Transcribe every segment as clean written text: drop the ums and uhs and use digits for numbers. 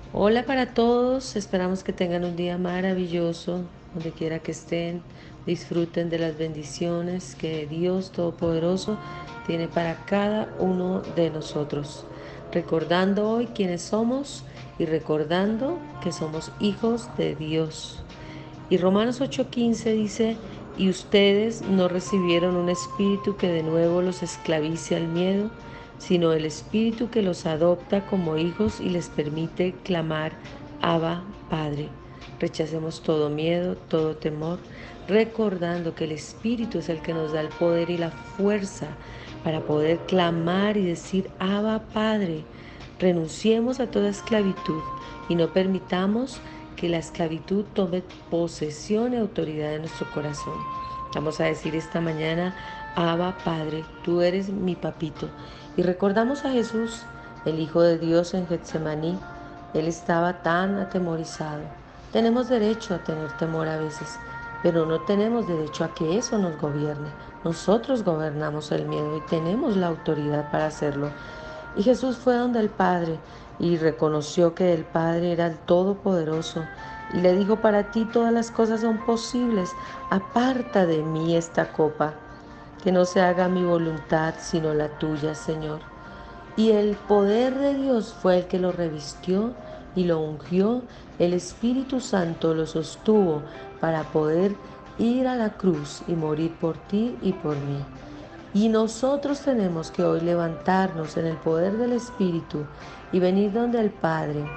Hola para todos, esperamos que tengan un día maravilloso, donde quiera que estén, disfruten de las bendiciones que Dios Todopoderoso tiene para cada uno de nosotros, recordando hoy quiénes somos y recordando que somos hijos de Dios. Y Romanos 8:15 dice, y ustedes no recibieron un espíritu que de nuevo los esclavice al miedo, sino el espíritu que los adopta como hijos y les permite clamar, Abba, Padre. Rechacemos todo miedo, todo temor, recordando que el Espíritu es el que nos da el poder y la fuerza para poder clamar y decir, Abba, Padre. Renunciemos a toda esclavitud y no permitamos que la esclavitud tome posesión y autoridad de nuestro corazón. Vamos a decir esta mañana, Abba Padre, tú eres mi papito. Y recordamos a Jesús, el Hijo de Dios en Getsemaní. Él estaba tan atemorizado. Tenemos derecho a tener temor a veces, pero no tenemos derecho a que eso nos gobierne. Nosotros gobernamos el miedo y tenemos la autoridad para hacerlo. Y Jesús fue donde el Padre y reconoció que el Padre era el Todopoderoso y le dijo, para ti todas las cosas son posibles, aparta de mí esta copa, que no se haga mi voluntad sino la tuya, Señor. Y el poder de Dios fue el que lo revistió y lo ungió. El Espíritu Santo lo sostuvo para poder ir a la cruz y morir por ti y por mí. Y nosotros tenemos que hoy levantarnos en el poder del Espíritu y venir donde el Padre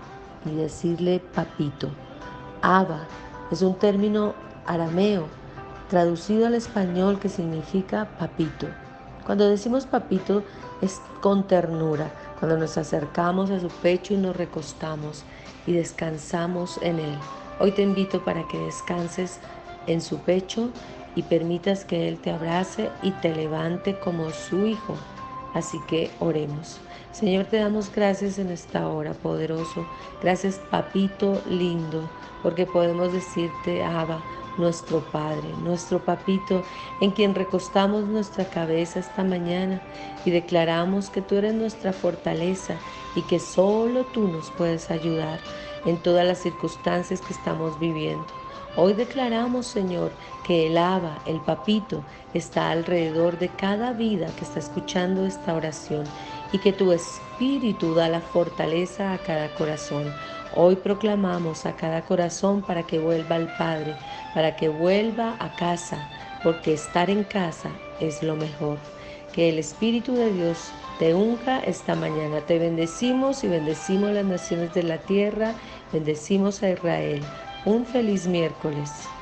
y decirle papito. Abba es un término arameo traducido al español que significa papito. Cuando decimos papito es con ternura, cuando nos acercamos a su pecho y nos recostamos y descansamos en él. Hoy te invito para que descanses en su pecho y permitas que él te abrace y te levante como su hijo. Así que oremos. Señor, te damos gracias en esta hora, poderoso. Gracias, papito lindo, porque podemos decirte, Abba, nuestro Padre, nuestro papito, en quien recostamos nuestra cabeza esta mañana y declaramos que tú eres nuestra fortaleza y que solo tú nos puedes ayudar en todas las circunstancias que estamos viviendo. Hoy declaramos, Señor, que el Abba, el papito, está alrededor de cada vida que está escuchando esta oración y que tu Espíritu da la fortaleza a cada corazón. Hoy proclamamos a cada corazón para que vuelva al Padre, para que vuelva a casa, porque estar en casa es lo mejor. Que el Espíritu de Dios te unja esta mañana. Te bendecimos y bendecimos las naciones de la tierra, bendecimos a Israel. Un feliz miércoles.